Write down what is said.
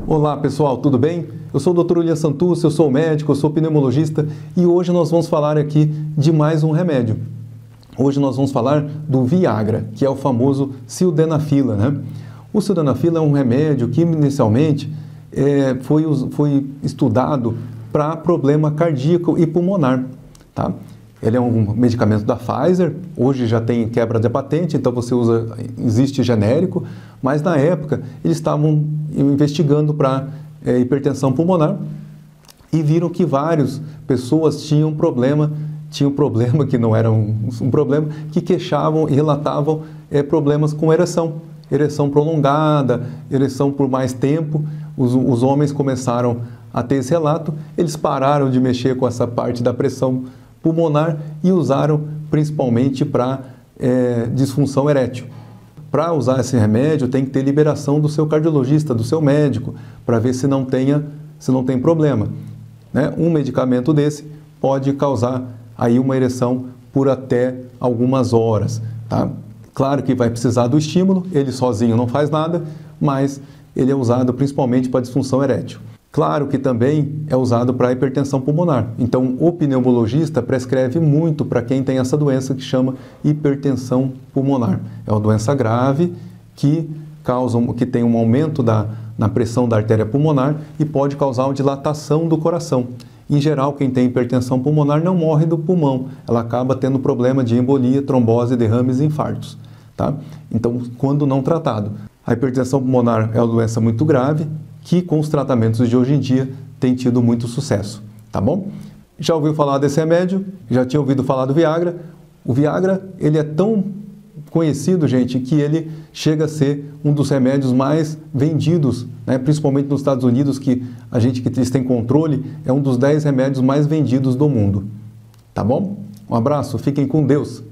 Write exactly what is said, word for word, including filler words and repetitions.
Olá pessoal, tudo bem? Eu sou o doutor William Santus, eu sou médico, eu sou pneumologista e hoje nós vamos falar aqui de mais um remédio. Hoje nós vamos falar do Viagra, que é o famoso sildenafila, né? O sildenafila é um remédio que inicialmente é, foi, foi estudado para problema cardíaco e pulmonar, tá? Ele é um medicamento da Pfizer, hoje já tem quebra de patente, então você usa, existe genérico, mas na época eles estavam investigando para é, hipertensão pulmonar e viram que várias pessoas tinham problema, tinham problema que não era um, um problema, que queixavam e relatavam é, problemas com ereção, ereção prolongada, ereção por mais tempo. Os, os homens começaram a ter esse relato, eles pararam de mexer com essa parte da pressão pulmonar e usaram principalmente para é, disfunção erétil. Para usar esse remédio tem que ter liberação do seu cardiologista, do seu médico, para ver se não, tenha, se não tem problema, né? Um medicamento desse pode causar aí uma ereção por até algumas horas, tá? Claro que vai precisar do estímulo, ele sozinho não faz nada, mas ele é usado principalmente para disfunção erétil. Claro que também é usado para hipertensão pulmonar. Então, o pneumologista prescreve muito para quem tem essa doença que chama hipertensão pulmonar. É uma doença grave que causa, que tem um aumento da, na pressão da artéria pulmonar e pode causar uma dilatação do coração. Em geral, quem tem hipertensão pulmonar não morre do pulmão. Ela acaba tendo problema de embolia, trombose, derrames e infartos, tá? Então, quando não tratado. A hipertensão pulmonar é uma doença muito grave, que com os tratamentos de hoje em dia tem tido muito sucesso, tá bom? Já ouviu falar desse remédio? Já tinha ouvido falar do Viagra? O Viagra, ele é tão conhecido, gente, que ele chega a ser um dos remédios mais vendidos, né? Principalmente nos Estados Unidos, que a gente que tem controle, é um dos dez remédios mais vendidos do mundo, tá bom? Um abraço, fiquem com Deus!